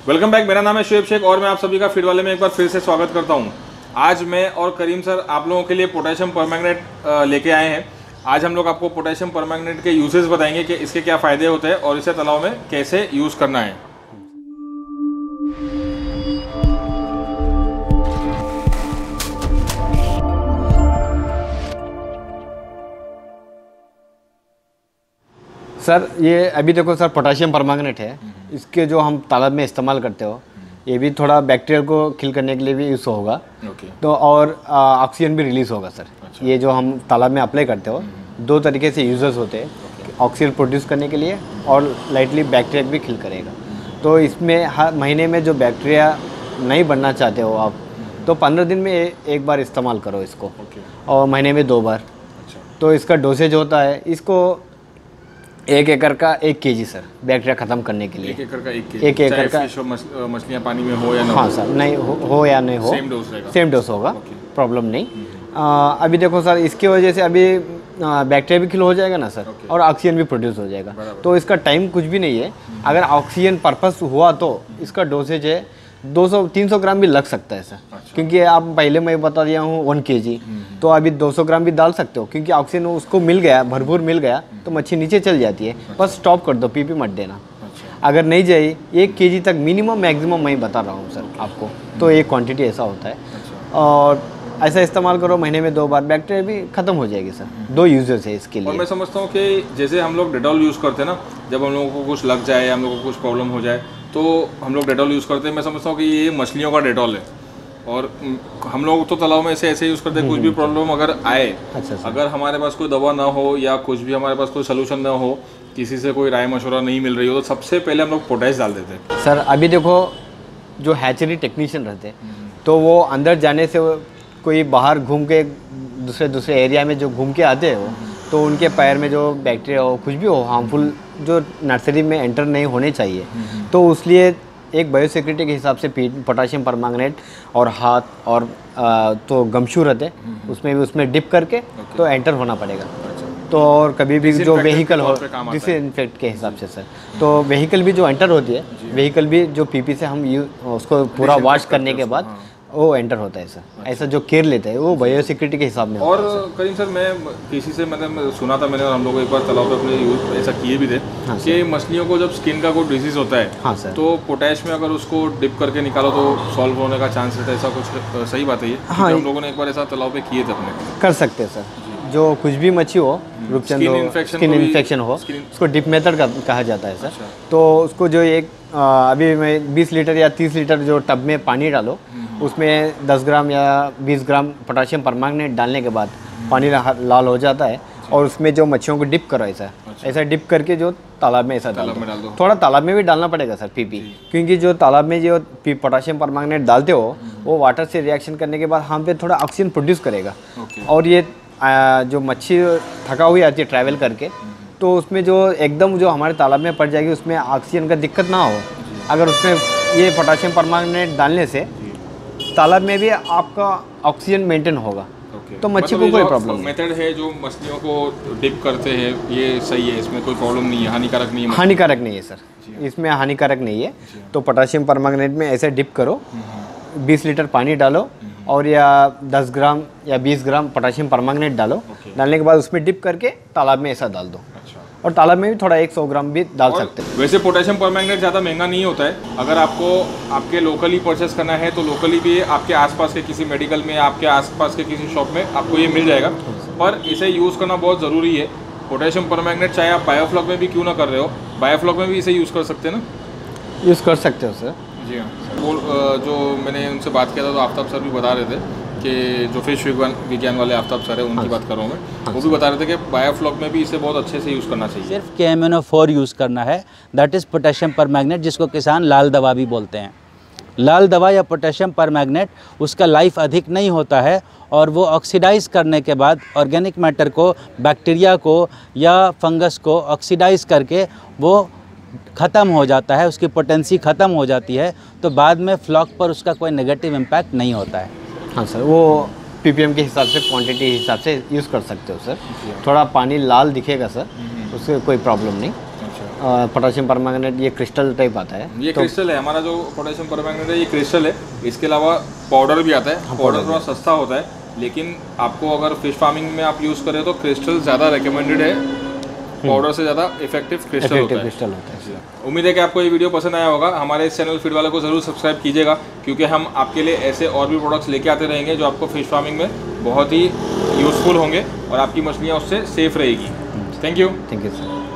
Welcome back. मेरा नाम है शुएब शेख और मैं आप सभी का फीड वाले में एक बार फिर से स्वागत करता हूं। आज मैं और करीम सर आप लोगों के लिए पोटेशियम परमैंगनेट लेके आए हैं। आज हम लोग आपको पोटेशियम परमैंगनेट के यूजेस बताएंगे कि इसके क्या फ़ायदे होते हैं और इसे तालाब में कैसे यूज़ करना है। सर ये अभी देखो सर, पोटेशियम परमैंगनेट है, इसके जो हम तालाब में इस्तेमाल करते हो, ये भी थोड़ा बैक्टीरिया को किल करने के लिए भी यूज़ होगा। तो और ऑक्सीजन भी रिलीज़ होगा सर। ये जो हम तालाब में अप्लाई करते हो, दो तरीके से यूजेस होते हैं, ऑक्सीजन प्रोड्यूस करने के लिए और लाइटली बैक्टीरिया भी किल करेगा। तो इसमें हर महीने में जो बैक्टीरिया नहीं बढ़ना चाहते हो आप, तो 15 दिन में एक बार इस्तेमाल करो इसको, और महीने में 2 बार। तो इसका डोसेज होता है, इसको 1 एकड़ का 1 केजी सर, बैक्टीरिया ख़त्म करने के लिए। 1 एकड़ का 1 केजी, 1 एकड़ का मछलियाँ पानी में हो या ना हाँ हो? सर, नहीं हो या नहीं हो, सेम डोज होगा, प्रॉब्लम नहीं। अभी देखो सर, इसकी वजह से अभी बैक्टीरिया भी किल हो जाएगा ना सर, और ऑक्सीजन भी प्रोड्यूस हो जाएगा। तो इसका टाइम कुछ भी नहीं है। अगर ऑक्सीजन पर्पस हुआ तो इसका डोसेज है 200-300 ग्राम भी लग सकता है सर। क्योंकि आप पहले मैं बता दिया हूँ 1 केजी, तो अभी 200 ग्राम भी डाल सकते हो, क्योंकि ऑक्सीजन उसको मिल गया, भरपूर मिल गया, तो मच्छी नीचे चल जाती है। बस स्टॉप कर दो, पीपी मत देना। अगर नहीं जाए 1 केजी तक मिनिमम मैक्सिमम मैं बता रहा हूँ सर आपको, तो एक क्वांटिटी ऐसा होता है। और ऐसा इस्तेमाल करो, महीने में 2 बार, बैक्टीरिया भी खत्म हो जाएगी सर। 2 यूजेस है इसके लिए। और मैं समझता हूँ कि जैसे हम लोग डेटॉल यूज़ करते हैं ना, जब हम लोगों को कुछ लग जाए, हम लोगों को कुछ प्रॉब्लम हो जाए, तो हम लोग डेटॉल यूज़ करते हैं। मैं समझता हूँ कि ये मछलियों का डेटॉल है, और हम लोग तो तालाब में ऐसे यूज़ करते हैं। कुछ भी प्रॉब्लम अगर आए, अगर हमारे पास कोई दवा ना हो या कुछ भी हमारे पास कोई सोल्यूशन ना हो, किसी से कोई राय मशवरा नहीं मिल रही हो, तो सबसे पहले हम लोग पोटैश डाल देते हैं सर। अभी देखो, जो हैचरी टेक्नीशियन रहते हैं, तो वो अंदर जाने से कोई बाहर घूम के दूसरे एरिया में जो घूम के आते हो, तो उनके पैर में जो बैक्टीरिया हो, कुछ भी हो हार्मफुल, जो नर्सरी में एंटर नहीं होने चाहिए। तो उसलिए एक बायोसिक्योरिटी के हिसाब से पोटेशियम परमैंगनेट और हाथ और तो गमशू रहते, उसमें डिप करके तो एंटर होना पड़ेगा। तो और कभी भी जो व्हीकल हो, डिसइंफेक्ट के हिसाब से सर, तो व्हीकल भी जो एंटर होती है, व्हीकल भी जो पीपी से हम उसको पूरा वॉश करने के बाद वो एंटर होता है सर। ऐसा जो केयर लेते हैं वो बायोसिक्योरिटी के हिसाब में। और करीम सर, मैं किसी से मतलब सुना था मैंने, और हम लोग एक बार तालाब पे अपने यूज ऐसा किए भी थे कि मछलियों को जब स्किन का कोई डिजीज होता है, हाँ सर, तो पोटैश में अगर उसको डिप करके निकालो तो सॉल्व होने का चांस रहता है। ऐसा कुछ सही बात है ये? हाँ, हम लोगों ने एक बार ऐसा तालाब पे किए थे अपने। कर सकते हैं सर। जो कुछ भी मच्छी हो, रूपचंद हो, स्किन इन्फेक्शन हो, उसको डिप मेथड कहा जाता है सर। तो उसको जो एक अभी मैं 20 लीटर या 30 लीटर जो टब में पानी डालो, उसमें 10 ग्राम या 20 ग्राम पोटेशियम परमैंगनेट डालने के बाद पानी लाल हो जाता है, और उसमें जो मच्छियों को डिप करो, ऐसा डिप करके जो तालाब में ऐसा डाल दो। थोड़ा तालाब में भी डालना पड़ेगा सर पीपी, क्योंकि जो तालाब में जो पोटेशियम परमैंगनेट डालते हो, वो वाटर से रिएक्शन करने के बाद हम पे थोड़ा ऑक्सीजन प्रोड्यूस करेगा। और ये जो मच्छी थका हुई आती है ट्रैवल करके, तो उसमें जो एकदम जो हमारे तालाब में पड़ जाएगी, उसमें ऑक्सीजन का दिक्कत ना हो। अगर उसमें ये पोटेशियम परमैंगनेट डालने से तालाब में भी आपका ऑक्सीजन मेंटेन होगा, तो मच्छी को कोई प्रॉब्लम नहीं। मेथड है जो मछलियों को डिप करते हैं, ये सही है, इसमें कोई प्रॉब्लम नहीं है, हानिकारक नहीं है? हानिकारक नहीं है सर, इसमें हानिकारक नहीं है। तो पोटेशियम परमैंगनेट में ऐसे डिप करो, 20 लीटर पानी डालो, और या 10 ग्राम या 20 ग्राम पोटेशियम परमैंगनेट डालो। डालने के बाद उसमें डिप करके तालाब में ऐसा डाल दो। और तालाब में भी थोड़ा 100 ग्राम भी डाल सकते हैं। वैसे पोटेशियम परमैंगनेट ज़्यादा महंगा नहीं होता है। अगर आपको आपके लोकली परचेस करना है, तो लोकली भी आपके आसपास के किसी मेडिकल में, आपके आसपास के किसी शॉप में आपको ये मिल जाएगा। पर इसे यूज़ करना बहुत ज़रूरी है। पोटेशियम परमैंगनेट चाहे आप बायोफ्लॉक में भी क्यों ना कर रहे हो, बायोफ्लॉक में भी इसे यूज़ कर सकते हैं ना? यूज़ कर सकते हो सर। जी हाँ। वो जो मैंने उनसे बात किया था, तो आफ्ताब सर भी बता रहे थे कि जो फिश विज्ञान वाले आफ्ताब सर है, उनकी बात कर रहा हूँ मैं, वो भी बता रहे थे कि बायोफ्लॉक में भी इसे बहुत अच्छे से यूज़ करना चाहिए। सिर्फ KMNO4 यूज़ करना है, दैट इज़ पोटेशियम परमैंगनेट, जिसको किसान लाल दवा भी बोलते हैं। लाल दवा या पोटेशियम परमैंगनेट, उसका लाइफ अधिक नहीं होता है, और वो ऑक्सीडाइज़ करने के बाद ऑर्गेनिक मैटर को, बैक्टीरिया को या फंगस को ऑक्सीडाइज़ करके वो ख़त्म हो जाता है, उसकी पोटेंसी ख़त्म हो जाती है, तो बाद में फ्लॉक पर उसका कोई नेगेटिव इम्पैक्ट नहीं होता है। हाँ सर, वो पीपीएम के हिसाब से, क्वांटिटी के हिसाब से यूज़ कर सकते हो सर। थोड़ा पानी लाल दिखेगा सर, उससे कोई प्रॉब्लम नहीं। पोटेशियम परमैंगनेट ये क्रिस्टल टाइप आता है। ये क्रिस्टल है हमारा जो पोटेशियम परमैंगनेट है, ये क्रिस्टल है। इसके अलावा पाउडर भी आता है। पाउडर थोड़ा सस्ता होता है, लेकिन आपको अगर फिश फार्मिंग में आप यूज़ करें तो क्रिस्टल ज़्यादा रिकमेंडेड है, पाउडर से ज़्यादा इफेक्टिव क्रिस्टल होता है। उम्मीद है कि आपको ये वीडियो पसंद आया होगा। हमारे इस चैनल फीड वाले को ज़रूर सब्सक्राइब कीजिएगा, क्योंकि हम आपके लिए ऐसे और भी प्रोडक्ट्स लेके आते रहेंगे जो आपको फिश फार्मिंग में बहुत ही यूज़फुल होंगे और आपकी मछलियाँ उससे सेफ रहेगी। Thank you sir.